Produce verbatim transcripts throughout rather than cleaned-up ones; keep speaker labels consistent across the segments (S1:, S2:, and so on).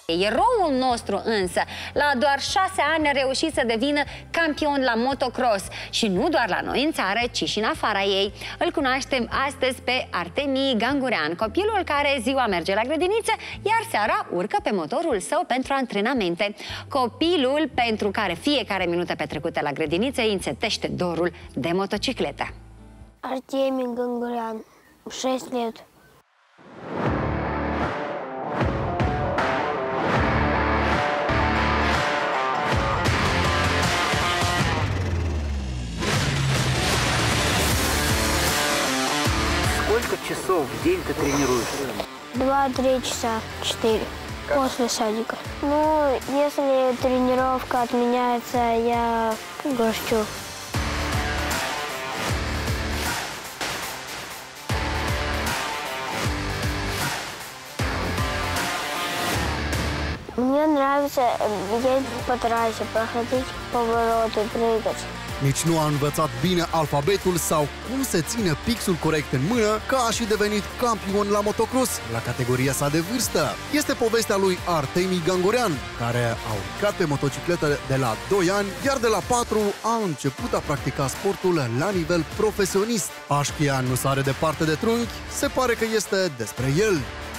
S1: Eroul nostru însă, la doar șase ani a reușit să devină campion la motocross. Și nu doar la noi în țară, ci și în afara ei. Îl cunoaștem astăzi pe Artemi Gangurean, copilul care ziua merge la grădiniță, iar seara urcă pe motorul său pentru antrenamente. Copilul pentru care fiecare minută petrecută la grădiniță îi înțetește dorul de motocicletă.
S2: Artemi Gangurean, șase лет.
S3: Сколько часов в день ты тренируешься?
S2: Два-три часа, четыре, после садика. Ну, если тренировка отменяется, я грущу. Мне нравится ездить по трассе, проходить повороты, прыгать.
S4: Nici nu a învățat bine alfabetul sau cum se ține pixul corect în mână, că a și devenit campion la motocross, la categoria sa de vârstă. Este povestea lui Artemi Gangurean, care a urcat pe motocicletă de la doi ani, iar de la patru a început a practica sportul la nivel profesionist. Așchia nu sare departe de trunchi, se pare că este despre el.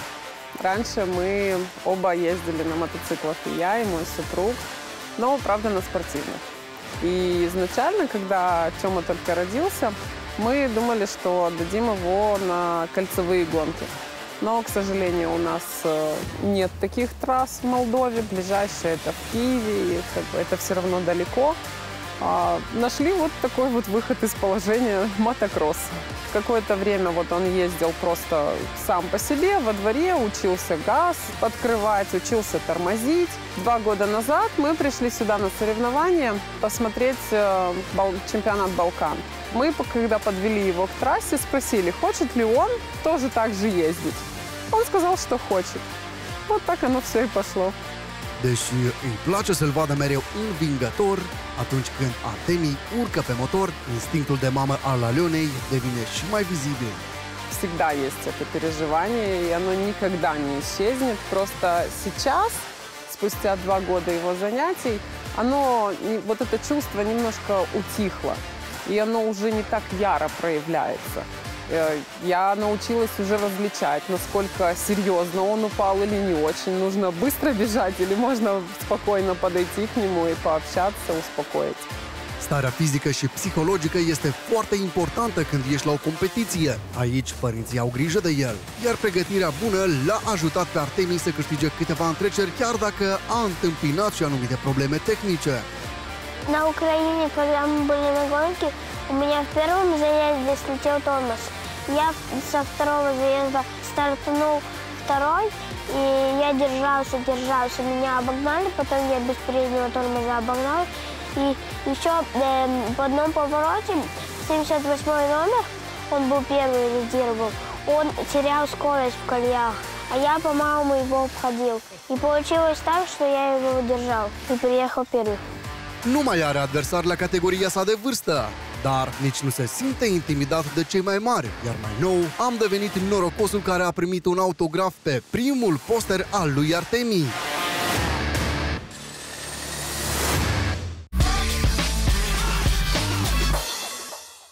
S5: Раньше мы оба ездили на мотоциклах, и я, и мой супруг, но, правда, на спортивных. И изначально, когда Тёма только родился, мы думали, что отдадим его на кольцевые гонки. Но, к сожалению, у нас нет таких трасс в Молдове. Ближайшие это в Киеве, и как бы это все равно далеко. А, нашли вот такой вот выход из положения — мотокросс. Какое-то время вот он ездил просто сам по себе, во дворе, учился газ открывать, учился тормозить. Два года назад мы пришли сюда на соревнования посмотреть э, бал- чемпионат Балкан. Мы, когда подвели его к трассе, sпросили, хочет ли он тоже так же ездить. Он сказал, что хочет. Вот так оно все и пошло.
S4: Deși îi place să-l vadă mereu învingător, atunci când Artemi urcă pe motor, instinctul de mamă al Alenei devine și mai vizibil.
S5: Всегда есть это переживание, и оно никогда не исчезнет. Просто сейчас, спустя два года его занятий, оно, вот это чувство немножко утихло, и оно уже не так яро проявляется. Я научилась уже различать, насколько серьезно он упал или не очень. Нужно быстро бежать или можно спокойно подойти к нему и пообщаться, успокоить.
S4: Starea fizică și psihologică este foarte importantă când ești la o competiție. Aici părinții au grijă de el, iar pregătirea bună l-a ajutat pe Artemi să câștige câteva întreceri, chiar dacă a întâmpinat și anumite probleme tehnice.
S2: На Украине, когда мы были на гонке, у меня в первом заезде слетел тормоз. Я со второго заезда стартанул второй, и я держался, держался. Меня обогнали, потом я без переднего тормоза обогнал. И еще э, в одном повороте семьдесят восьмой номер, он был первый, лидировал, он терял скорость в колеях, а я, по-моему, его обходил. И получилось так, что я его удержал и приехал первый.
S4: Nu mai are adversari la categoria sa de vârstă, dar nici nu se simte intimidat de cei mai mari. Iar mai nou, am devenit norocosul care a primit un autograf pe primul poster al lui Artemi.